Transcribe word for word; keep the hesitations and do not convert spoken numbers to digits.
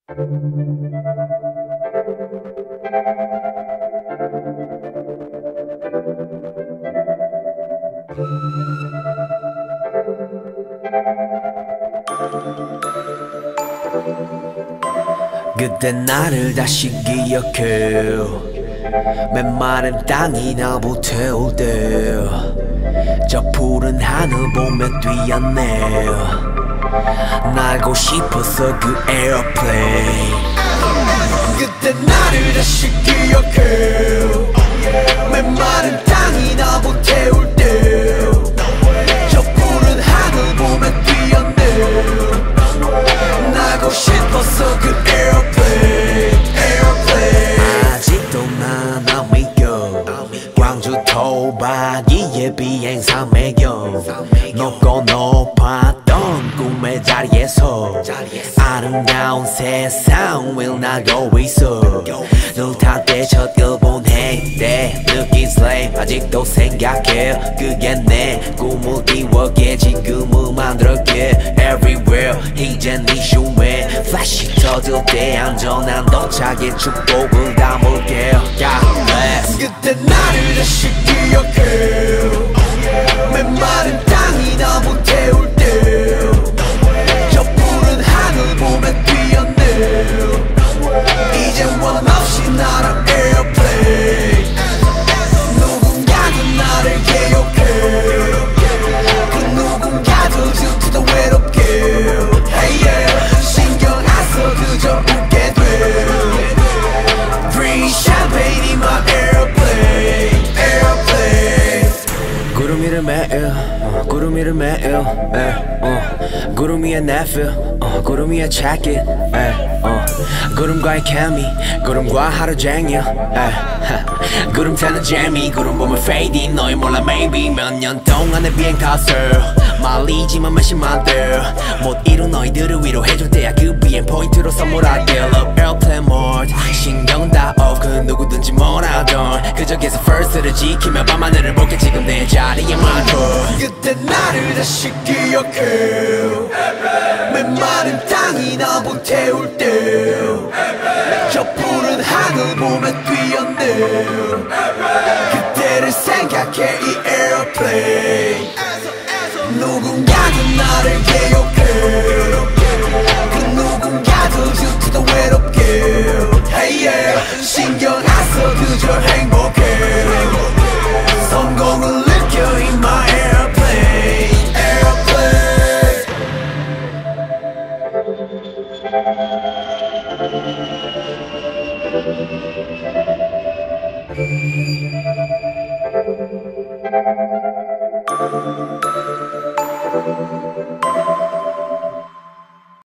그때 나를 다시 기억해. 메마른 땅이 나 불태울 때 저 푸른 하늘 보며 뛰었네. 날고 싶었어 그 에어플레인. 그때 나를 다시 기억해. 메마른 땅이 나 불태울 때 저 푸른 하늘 보며 뛰었네. 날고 싶었어 그 에어플레인. 에어플레인. 아직도 난 안 믿겨. 광주 토박이의 비행사 매겨. 높고 높았던 꿈의 자리에서 아름다운 세상 위를 나고 있어. 눈 탓 때 첫 일본 행때 느낀 슬레임 아직도 생각해. 그게 내 꿈을 이루게 지금을 만들었게. Everywhere 이젠 네 슈에 플래시 터질 때 안전한 도착의 축복을 담을게. God bless. 그때 나를 다시 기억해. 메마른 땅이 나 불태울 때 저 푸른 하늘 보며 뛰었네. 이젠 원 없이 날아 에어플레인. 누군가도 나를 기억해. 그 누군가도 지금도 외롭게. Hey yeah. 신경 안 써 그저 웃게 돼. Free champagne in my airplane. Airplane. 구름 위를 매일 어, 구름 위를 매일 에, 어, 구름 위에 내필 어, 구름 위에 check it 에, 어, 구름과의 케미 구름과 하루 종일 에, 하, 구름 타는 재미 구름 보면 fading 너희 몰라 maybe 몇 년 동안의 비행 탓을 말리지만 몇십만 대못 이룬 너희들을 위로해줄 때야 그 비행 포인트로 선물할게. Love airplane mode 신경은 다 off 그 누구든지 뭐라던 그저 계속 first를 지키며 밤하늘을 볼게 지금 내 자리에 많고. 그때 나를 다시 기억해. 메마른 땅이 나 불태울 때 저 푸른 하늘 보며 뛰었네. 그때를 생각해 이 에어플레인. 누군가도 나를 기억해. 그 누군가도 지금도 외롭게. Hey yeah. 신경 안 써 그저 행복해. 성공을 느껴 in my airplane. Airplane. Thank you.